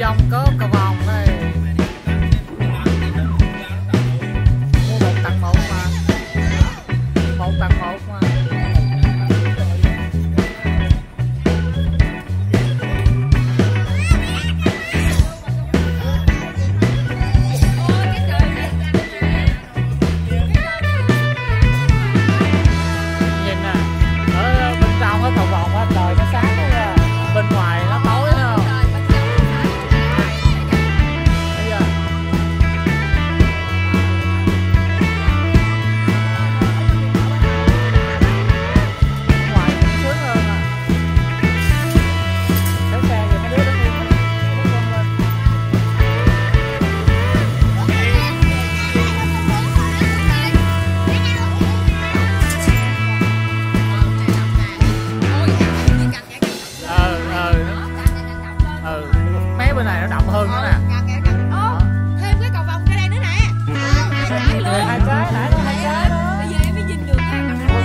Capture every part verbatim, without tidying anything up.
trong có cầu vồng đây. Mua một tặng một mà. Một tặng một mà. Nhìn nè, ở bên trong có cầu vồng á, trời nó sáng luôn à. Bên ngoài nó tối nữa không? Bên này nó đậm hơn nữa nè. Ô, thêm cái cầu vồng cái đây nữa nè. Hai trái luôn. Hai trái, nãy nó hai trái đó. Bây giờ em mới nhìn được nha.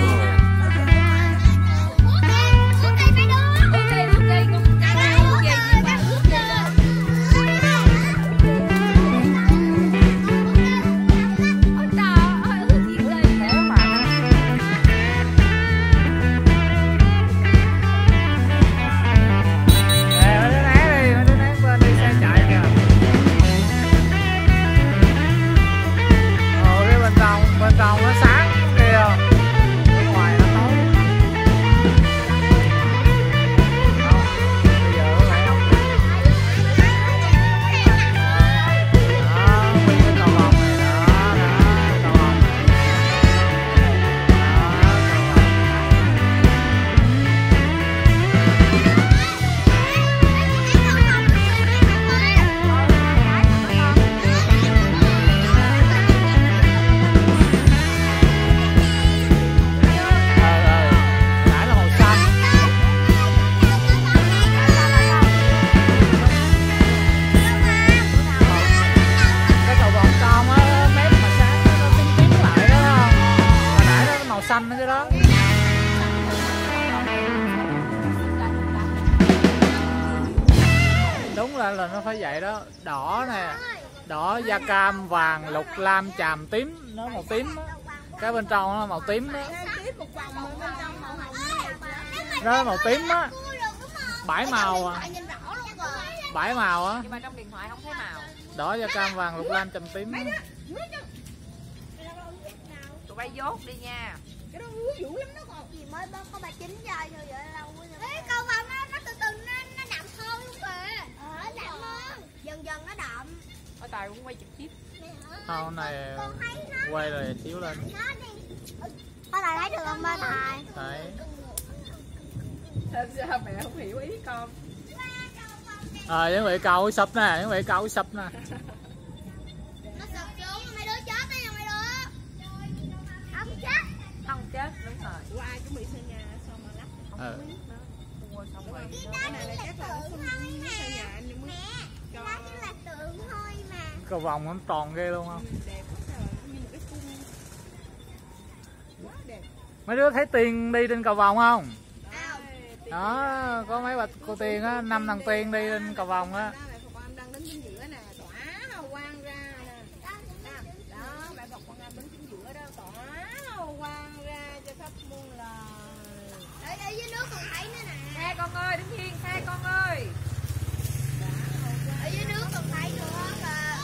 Bên trong nó sáng kìa, bên ngoài nó tối. Không, bây giờ nó lại không. Đó, nguyên cái cầu vồng này đó, đó, cầu vồng này. Đó, cầu vồng. Xanh cái đó. Đúng là là nó phải vậy đó. Đỏ nè, đỏ, da cam, vàng, lục, lam, chàm, tím. Nó màu tím đó. Cái bên trong nó màu tím đó. Nó màu tím á. Bảy màu à. Bảy màu á. Nhưng mà trong điện thoại không thấy màu. Đỏ, da cam, vàng, lục, lam, chàm, tím. Tụi bay dốt đi nha. Cái đó hứa dữ lắm, nó còn gì mới có ba chín giây thôi vậy lâu quá. Ê, câu vồng nó nó từ từ nó nó đậm hơn luôn kìa. Ờ, đậm hơn. Dần dần nó đậm. Ở Tài cũng quay trực tiếp. Không, này quay rồi chiếu lên. Có Tài thấy được không ba Tài? Đấy. Sao mẹ không hiểu ý con? Ờ, những vị câu sụp nè, những vị câu sụp nè. Nó sụp xuống, mấy đứa chết đấy nha mấy đứa. Không chết. Không chết, đúng rồi. Của ai chuẩn bị xây nhà xong mà lắp không Ừ. biết đó. Mua xong rồi. Cái này là chắc là nó không muốn xây nhà anh mới cho Nó chỉ là tượng thôi mà. Cầu vồng nó tròn ghê luôn không? đẹp quá trời, như một cái cung quá đẹp. Mấy đứa thấy Tiên đi trên cầu vồng không? Đây, Đó, có mấy bà cô Tiên á, năm thằng Tiên đi lên cầu vồng á. đó là Phật Anh đang đứng chính giữa nè, tỏa hào quang ra nè. Đó, mẹ Phật Quan Anh đứng chính giữa đó, tỏa hào quang ra cho khắp muôn loài. Ở, ở dưới nước còn thấy nữa nè. Xe con ơi, đứng yên, xe con ơi. Ở dưới nước còn thấy nữa kìa.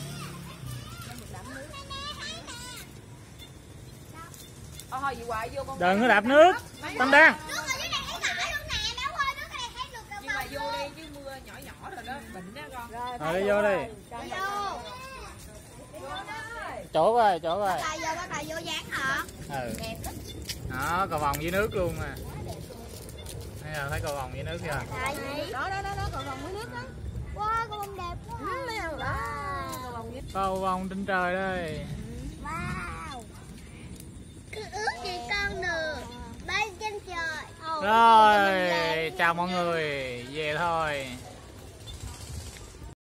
Ờ, thôi vậy hoài vô con. Đừng có đạp nước, Tâm Đan. Nước ở dưới này thấy nổi luôn nè, béo ơi, nước ở đây thấy được Nhưng mà vô đi chứ mưa nhỏ nhỏ rồi đó, bệnh đó con. Rồi đi vô đi. vô. Chỗ rồi, chỗ rồi. Tài vô, có Tài vô dán hả? Ừ. Đó, cầu vồng dưới nước luôn nè. Thấy là thấy cầu vồng dưới nước kìa. Tài gì? Đó, đó, đó, đó, còn vòng với nước đó. Wow, con bông đẹp quá. Leo đó, còn vòng với Cầu vồng trên trời đây. Wow. Cứ ước gì con được bay trên trời. Rồi, chào mọi người, về thôi.